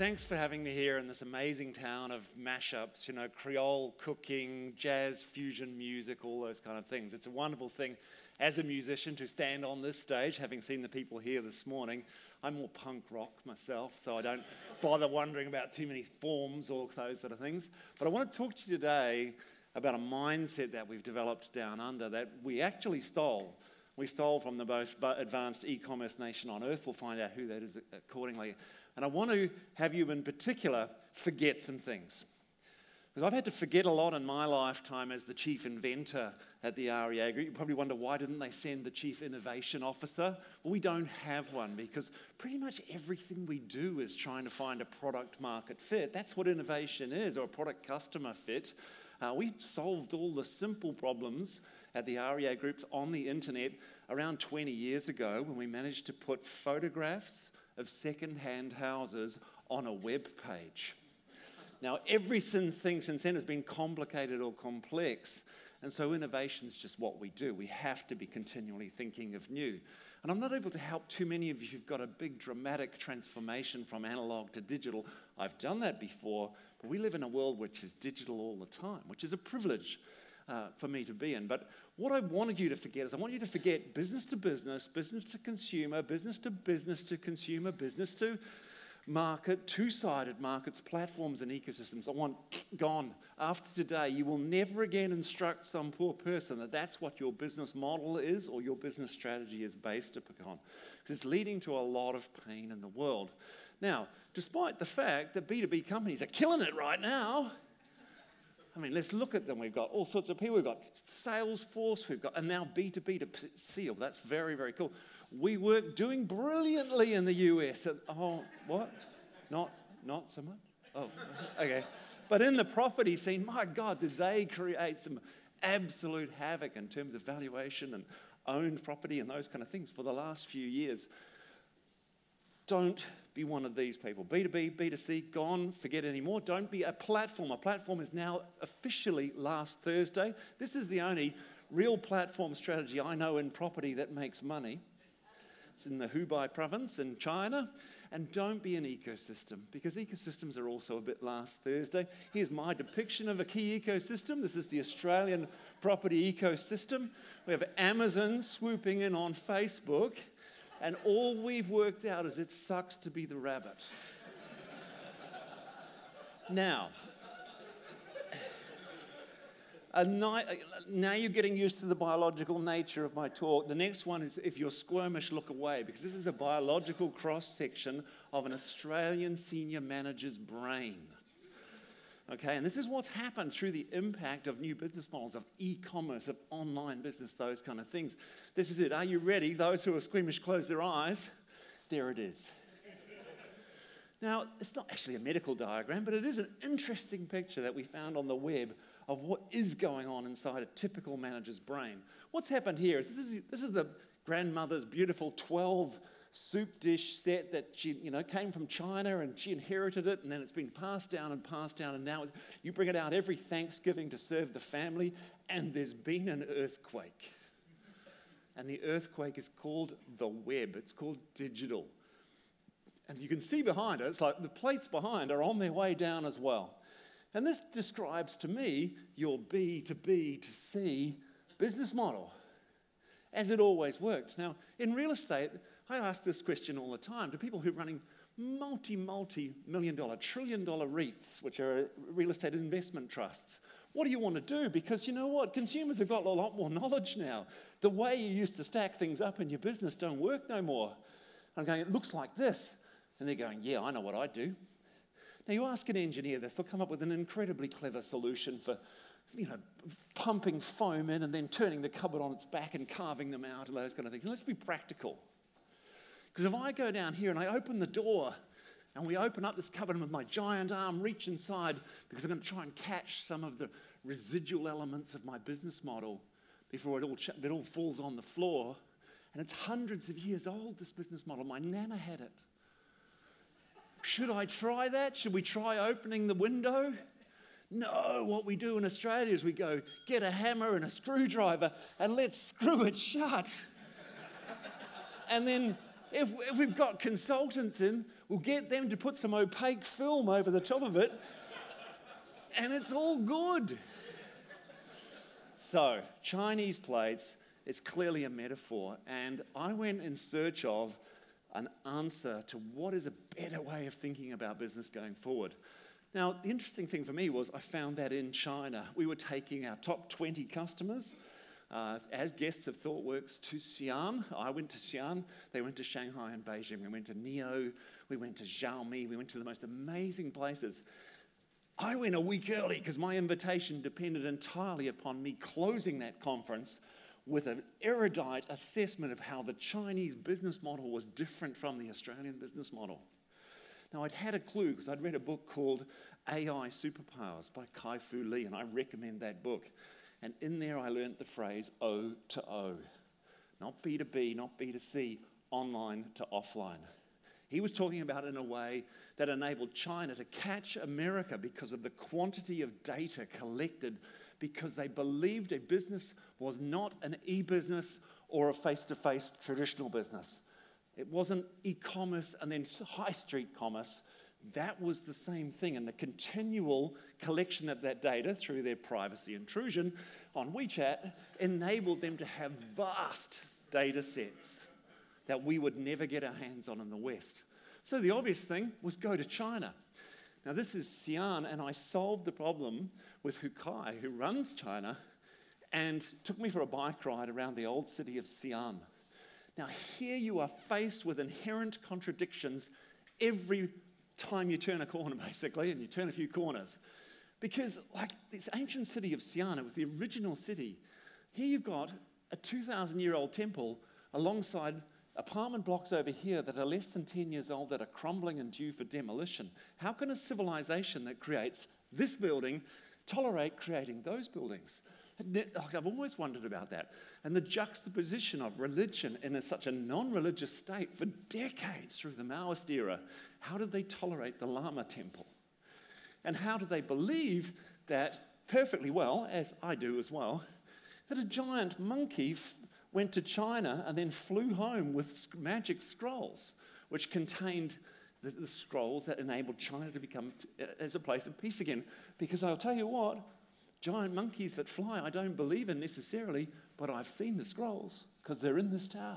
thanks for having me here in this amazing town of mashups, Creole cooking, jazz, fusion music, all those kind of things. It's a wonderful thing as a musician to stand on this stage, having seen the people here this morning. I'm more punk rock myself, so I don't bother wondering about too many forms or those sort of things. But I want to talk to you today about a mindset that we've developed down under that we actually stole. We stole from the most advanced e-commerce nation on earth. We'll find out who that is accordingly. And I want to have you in particular forget some things. Because I've had to forget a lot in my lifetime as the chief inventor at the REA Group. You probably wonder, why didn't they send the chief innovation officer? Well, we don't have one because pretty much everything we do is trying to find a product market fit. That's what innovation is, or a product customer fit. We solved all the simple problems at the REA Groups on the internet around 20 years ago when we managed to put photographs of second-hand houses on a web page. Now, everything since then has been complicated or complex, and so innovation's just what we do. We have to be continually thinking of new. And I'm not able to help too many of you who've got a big dramatic transformation from analog to digital. I've done that before, but we live in a world which is digital all the time, which is a privilege for me to be in. But what I wanted you to forget is I want you to forget business to business to consumer, business to consumer, business to market, two-sided markets, platforms and ecosystems. I want gone. After today, you will never again instruct some poor person that that's what your business model is or your business strategy is based upon. Because it's leading to a lot of pain in the world. Now, despite the fact that B2B companies are killing it right now, I mean, let's look at them. We've got all sorts of people. We've got Salesforce. And now B2B to Seal. That's very, very cool. We work doing brilliantly in the US. Oh, what? Not so much? Oh, okay. But in the property scene, my God, did they create some absolute havoc in terms of valuation and owned property and those kind of things for the last few years. Don't be one of these people. B2B, B2C, gone, forget anymore. Don't be a platform. A platform is now officially last Thursday. This is the only real platform strategy I know in property that makes money. It's in the Hubei province in China. And don't be an ecosystem, because ecosystems are also a bit last Thursday. Here's my depiction of a key ecosystem. This is the Australian property ecosystem. We have Amazon swooping in on Facebook. And all we've worked out is it sucks to be the rabbit. Now you're getting used to the biological nature of my talk. The next one is, if you're squirmish, look away, because this is a biological cross-section of an Australian senior manager's brain. Okay, and this is what's happened through the impact of new business models, of e-commerce, of online business, those kind of things. This is it. Are you ready? Those who are squeamish, close their eyes. There it is. Now, it's not actually a medical diagram, but it is an interesting picture that we found on the web of what is going on inside a typical manager's brain. What's happened here is this is the grandmother's beautiful 12 soup dish set that she, came from China, and she inherited it, and then it's been passed down, and now you bring it out every Thanksgiving to serve the family, and there's been an earthquake. And the earthquake is called the web. It's called digital. And you can see behind it, it's like the plates behind are on their way down as well. And this describes to me your B to B to C business model, as it always worked. Now, in real estate, I ask this question all the time to people who are running multi-million-dollar, trillion-dollar REITs, which are real estate investment trusts. What do you want to do? Because you know what? Consumers have got a lot more knowledge now. The way you used to stack things up in your business don't work no more. I'm going, it looks like this. And they're going, yeah, I know what I'd do. Now, you ask an engineer this, they'll come up with an incredibly clever solution for pumping foam in and then turning the cupboard on its back and carving them out and those kind of things. And let's be practical. Because if I go down here and I open the door and we open up this cupboard and with my giant arm reach inside, because I'm going to try and catch some of the residual elements of my business model before it all falls on the floor. And it's hundreds of years old, this business model. My nana had it. Should I try that? Should we try opening the window? No, what we do in Australia is we go, get a hammer and a screwdriver and let's screw it shut. And then If we've got consultants in, we'll get them to put some opaque film over the top of it, and it's all good. So, Chinese plates, it's clearly a metaphor, and I went in search of an answer to what is a better way of thinking about business going forward. Now, the interesting thing for me was I found that in China. We were taking our top 20 customers as guests of Thoughtworks to Xi'an. I went to Xi'an, they went to Shanghai and Beijing. We went to Neo, we went to Xiaomi, we went to the most amazing places. I went a week early because my invitation depended entirely upon me closing that conference with an erudite assessment of how the Chinese business model was different from the Australian business model. Now, I'd had a clue because I'd read a book called AI Superpowers by Kai-Fu Lee, and I recommend that book. And in there, I learned the phrase O2O. Not B2B, not B2C, online to offline. He was talking about it in a way that enabled China to catch America because of the quantity of data collected, because they believed a business was not an e-business or a face-to-face traditional business. It wasn't e-commerce and then high street commerce. That was the same thing, and the continual collection of that data through their privacy intrusion on WeChat enabled them to have vast data sets that we would never get our hands on in the West. So the obvious thing was go to China. Now this is Xi'an, and I solved the problem with Hukai, who runs China, and took me for a bike ride around the old city of Xi'an. Now here you are faced with inherent contradictions every time you turn a corner, basically, and you turn a few corners. Because like this ancient city of Xi'an, it was the original city. Here you've got a 2,000-year-old temple alongside apartment blocks over here that are less than 10 years old that are crumbling and due for demolition. How can a civilization that creates this building tolerate creating those buildings? Like, I've always wondered about that. And the juxtaposition of religion in such a non-religious state for decades through the Maoist era. How did they tolerate the Lama temple? And how do they believe that perfectly well, as I do as well, that a giant monkey went to China and then flew home with magic scrolls, which contained the scrolls that enabled China to become as a place of peace again? Because I'll tell you what, giant monkeys that fly, I don't believe in necessarily, but I've seen the scrolls because they're in this tower.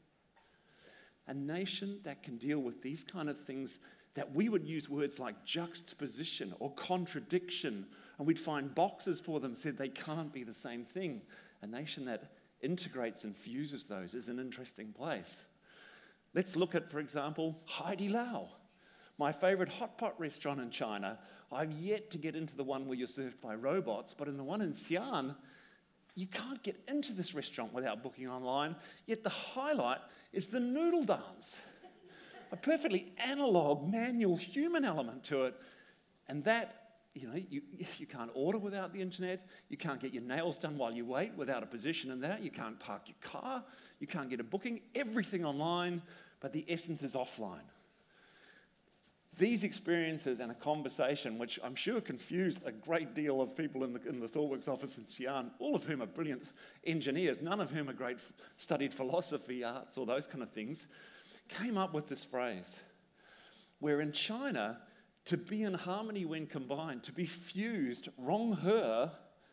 A nation that can deal with these kind of things, that we would use words like juxtaposition or contradiction, and we'd find boxes for them said they can't be the same thing. A nation that integrates and fuses those is an interesting place. Let's look at, for example, Haidi Lao, my favorite hot pot restaurant in China. I've yet to get into the one where you're served by robots, but in the one in Xi'an, you can't get into this restaurant without booking online, yet the highlight is the noodle dance. A perfectly analog, manual, human element to it. And that, you can't order without the internet. You can't get your nails done while you wait without a position in that. You can't park your car. You can't get a booking. Everything online, but the essence is offline. These experiences and a conversation, which I'm sure confused a great deal of people in the Thoughtworks office in Xi'an, all of whom are brilliant engineers, none of whom are studied philosophy, arts, or those kind of things, came up with this phrase, where in China, to be in harmony when combined, to be fused, wrong her,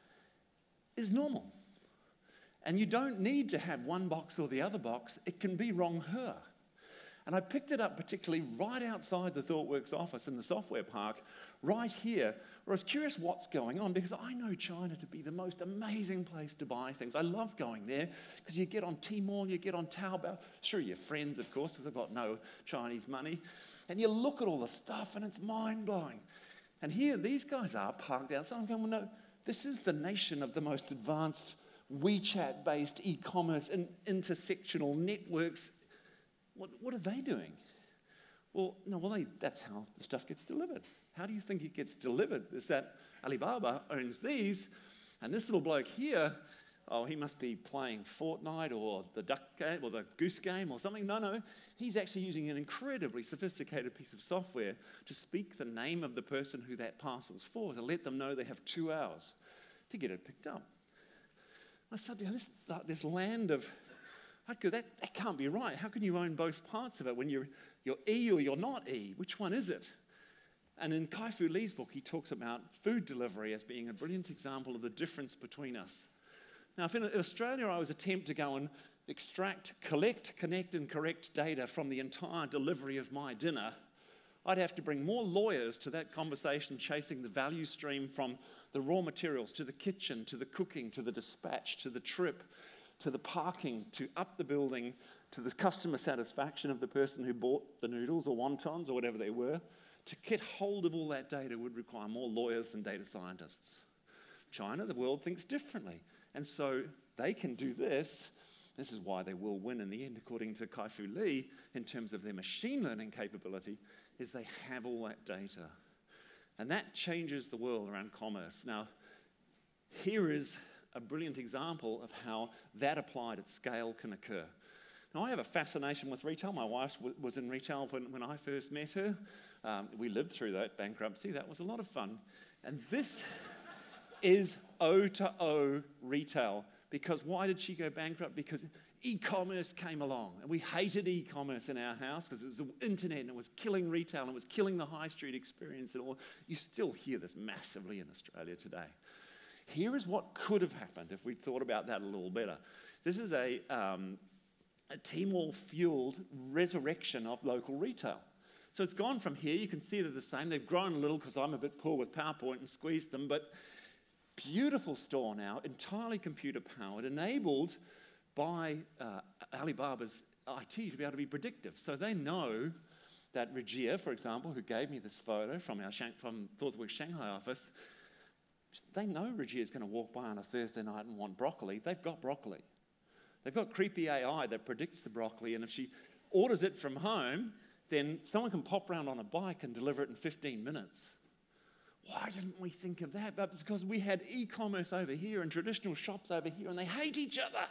is normal. And you don't need to have one box or the other box. It can be wrong her. And I picked it up particularly right outside the Thoughtworks office in the software park, right here, where I was curious what's going on, because I know China to be the most amazing place to buy things. I love going there, because you get on Tmall, you get on Taobao, sure, your friends, of course, because they've got no Chinese money, and you look at all the stuff, and it's mind-blowing. And here, these guys are parked outside. I'm going, well, no, this is the nation of the most advanced WeChat-based e-commerce and intersectional networks. What are they doing? Well, that's how the stuff gets delivered. How do you think it gets delivered? Is that Alibaba owns these, and this little bloke here, he must be playing Fortnite or the duck game or the goose game or something. No, he's actually using an incredibly sophisticated piece of software to speak the name of the person who that parcel's for, to let them know they have 2 hours to get it picked up. I started, this land of I'd go, that can't be right. How can you own both parts of it when you're E or you're not E? Which one is it? And in Kai-Fu Lee's book, he talks about food delivery as being a brilliant example of the difference between us. Now, if in Australia I was attempt to go and extract, collect, connect, and correct data from the entire delivery of my dinner, I'd have to bring more lawyers to that conversation, chasing the value stream from the raw materials to the kitchen, to the cooking, to the dispatch, to the trip, to the parking, to up the building, to the customer satisfaction of the person who bought the noodles or wontons or whatever they were. To get hold of all that data would require more lawyers than data scientists. China, the world thinks differently. And so they can do this. This is why they will win in the end, according to Kai-Fu Lee, in terms of their machine learning capability, is they have all that data. And that changes the world around commerce. Now, here is a brilliant example of how that applied at scale can occur. Now, I have a fascination with retail. My wife was in retail when I first met her. We lived through that bankruptcy. That was a lot of fun. And this is O2O retail. Because why did she go bankrupt? Because e-commerce came along. And we hated e-commerce in our house because it was the internet and it was killing retail and it was killing the high street experience and all. You still hear this massively in Australia today. Here is what could have happened if we'd thought about that a little better. This is a Timor-fueled resurrection of local retail. So it's gone from here. You can see they're the same. They've grown a little because I'm a bit poor with PowerPoint and squeezed them, but beautiful store now, entirely computer-powered, enabled by Alibaba's IT to be able to be predictive. So they know that REA, for example, who gave me this photo from Thoughtworks Shanghai office, they know REA is going to walk by on a Thursday night and want broccoli. They've got broccoli. They've got creepy AI that predicts the broccoli, and if she orders it from home, then someone can pop around on a bike and deliver it in 15 minutes. Why didn't we think of that? But it's because we had e-commerce over here and traditional shops over here, and they hate each other.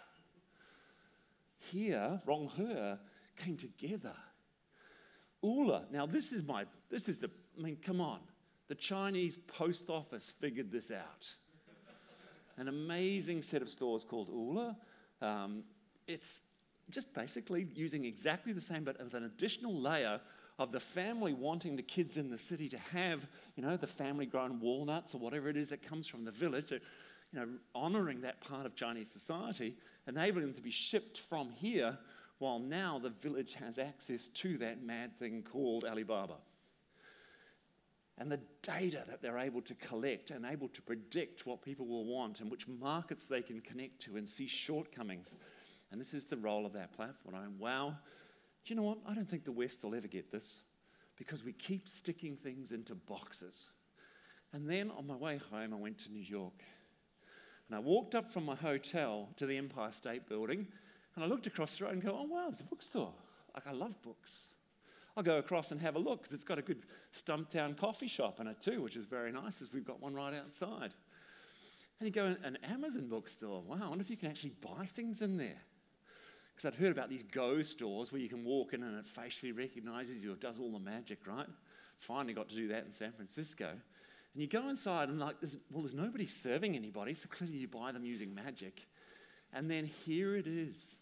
Here, Ronghe came together. Ula. Now, come on. The Chinese post office figured this out. An amazing set of stores called Ula. It's just basically using exactly the same, but with an additional layer of the family wanting the kids in the city to have, the family-grown walnuts or whatever it is that comes from the village, honouring that part of Chinese society, enabling them to be shipped from here, while now the village has access to that mad thing called Alibaba. And the data that they're able to collect and able to predict what people will want and which markets they can connect to and see shortcomings. And this is the role of that platform. Wow, do you know what? I don't think the West will ever get this because we keep sticking things into boxes. And then on my way home, I went to New York. And I walked up from my hotel to the Empire State Building, and I looked across the road and go, oh, wow, there's a bookstore. Like, I love books. I'll go across and have a look because it's got a good Stumptown coffee shop in it too, which is very nice, as we've got one right outside. And you go, an Amazon bookstore. Wow, I wonder if you can actually buy things in there. Because I'd heard about these Go stores where you can walk in and it facially recognizes you, it does all the magic, right? Finally got to do that in San Francisco. And you go inside and there's nobody serving anybody, so clearly you buy them using magic. And then here it is.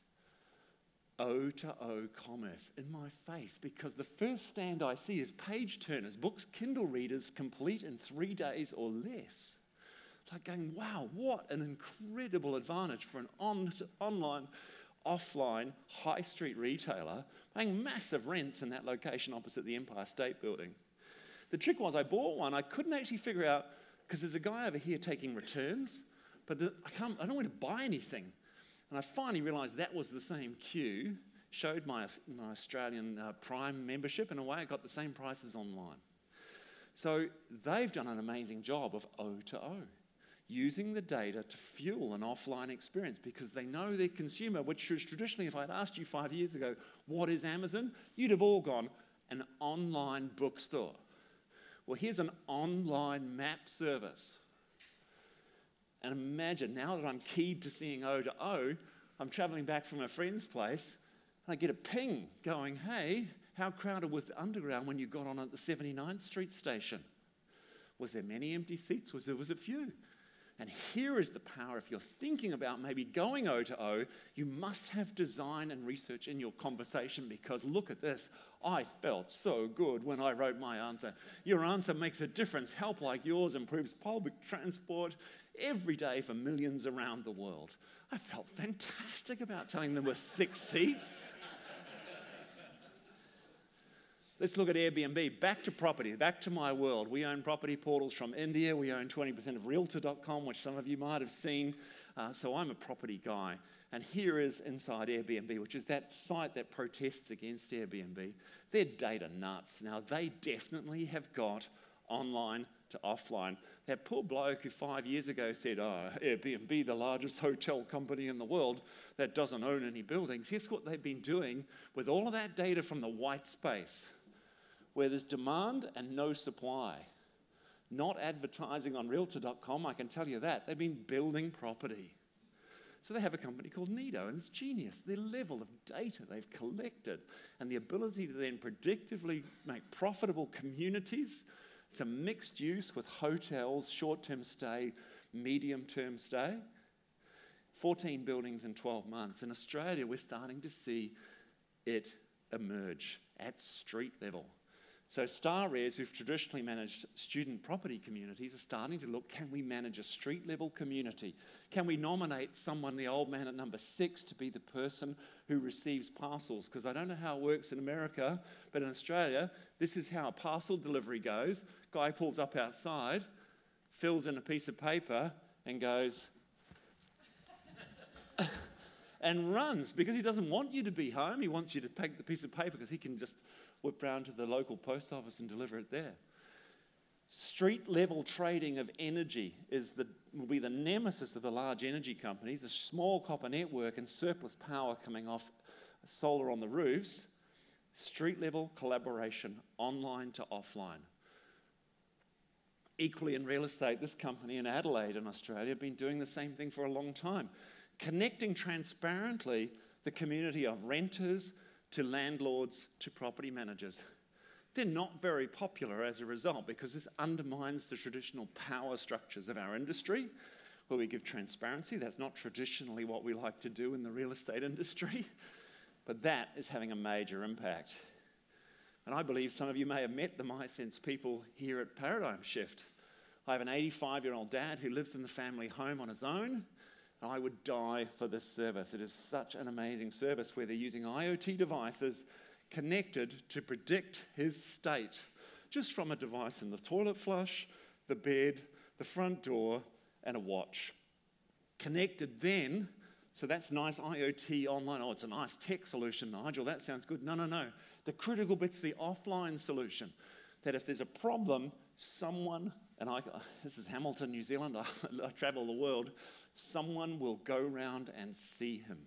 O2O commerce in my face, because the first stand I see is page turners, books, Kindle readers complete in 3 days or less. It's like going, wow, what an incredible advantage for an online, offline, high street retailer paying massive rents in that location opposite the Empire State Building. The trick was I bought one, I couldn't actually figure out, because there's a guy over here taking returns, but I don't want to buy anything. And I finally realised that was the same queue, showed my Australian Prime membership, and away I got the same prices online. So they've done an amazing job of O2O, using the data to fuel an offline experience because they know their consumer, which is traditionally, if I'd asked you 5 years ago, what is Amazon? You'd have all gone, an online bookstore. Well, here's an online map service. And imagine, now that I'm keyed to seeing O2O, I'm traveling back from a friend's place, and I get a ping going, hey, how crowded was the underground when you got on at the 79th Street station? Was there many empty seats? Was there a few? And here is the power. If you're thinking about maybe going O2O, you must have design and research in your conversation, because look at this. I felt so good when I wrote my answer. Your answer makes a difference. Help like yours improves public transport every day for millions around the world. I felt fantastic about telling them with 6 seats. Let's look at Airbnb. Back to property, back to my world. We own property portals from India. We own 20% of Realtor.com, which some of you might have seen. So I'm a property guy. And here is inside Airbnb, which is that site that protests against Airbnb. They're data nuts. Now, they definitely have got online to offline. That poor bloke who 5 years ago said, Airbnb, the largest hotel company in the world that doesn't own any buildings. Guess what they've been doing with all of that data from the white space, where there's demand and no supply. Not advertising on Realtor.com, I can tell you that. They've been building property. So they have a company called Nido, and it's genius. The level of data they've collected and the ability to then predictively make profitable communities. It's a mixed use with hotels, short-term stay, medium-term stay. 14 buildings in 12 months. In Australia, we're starting to see it emerge at street level. So Star REAs, who've traditionally managed student property communities, are starting to look, can we manage a street-level community? Can we nominate someone, the old man at number 6, to be the person who receives parcels? Because I don't know how it works in America, but in Australia, this is how a parcel delivery goes. Guy pulls up outside, fills in a piece of paper, and goes, and runs, because he doesn't want you to be home. He wants you to take the piece of paper because he can just whip round to the local post office and deliver it there. Street-level trading of energy will be the nemesis of the large energy companies. The small copper network and surplus power coming off solar on the roofs. Street-level collaboration, online to offline. Equally in real estate, this company in Adelaide in Australia have been doing the same thing for a long time. Connecting transparently the community of renters to landlords to property managers. They're not very popular as a result, because this undermines the traditional power structures of our industry, where we give transparency. That's not traditionally what we like to do in the real estate industry, but that is having a major impact. And I believe some of you may have met the MySense people here at Paradigm Shift. I have an 85-year-old dad who lives in the family home on his own. I would die for this service. It is such an amazing service where they're using IoT devices connected to predict his state, just from a device in the toilet flush, the bed, the front door, and a watch. Connected then, so that's nice IoT online. Oh, it's a nice tech solution, Nigel. That sounds good. No, no, no. The critical bit's the offline solution, that if there's a problem, someone, this is Hamilton, New Zealand, I travel the world, someone will go round and see him.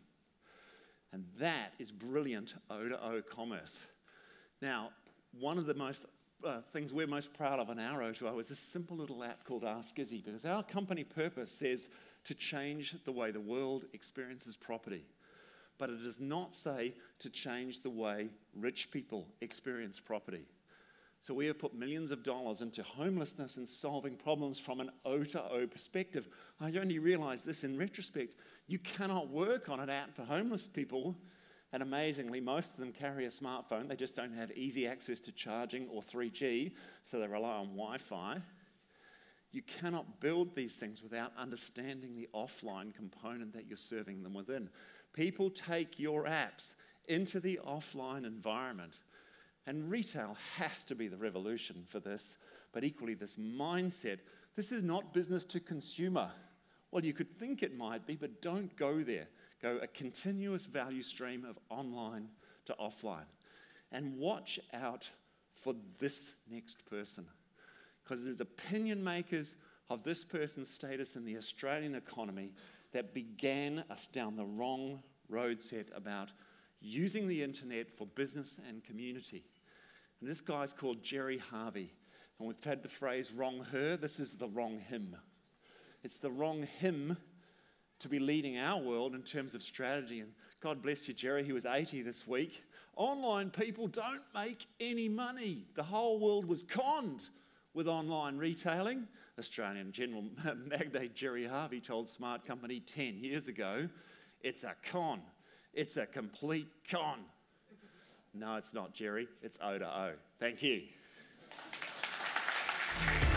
And that is brilliant O2O commerce. Now, one of the most things we're most proud of in our O2O is this simple little app called Ask Izzy, because our company purpose says to change the way the world experiences property. But it does not say to change the way rich people experience property. So we have put millions of dollars into homelessness and solving problems from an O2O perspective. I only realized this in retrospect. You cannot work on an app for homeless people, and amazingly, most of them carry a smartphone. They just don't have easy access to charging or 3G, so they rely on Wi-Fi. You cannot build these things without understanding the offline component that you're serving them within. People take your apps into the offline environment. And retail has to be the revolution for this, but equally this mindset. This is not business to consumer. Well, you could think it might be, but don't go there. Go a continuous value stream of online to offline. And watch out for this next person, because there's opinion makers of this person's status in the Australian economy that began us down the wrong road set about using the internet for business and community. And this guy's called Jerry Harvey. And we've had the phrase wrong her. This is the wrong him. It's the wrong him to be leading our world in terms of strategy. And God bless you, Jerry. He was 80 this week. Online people don't make any money. The whole world was conned. with online retailing. Australian general magnate Jerry Harvey told Smart Company 10 years ago, it's a con. It's a complete con. No, it's not, Jerry. It's O2O. Thank you.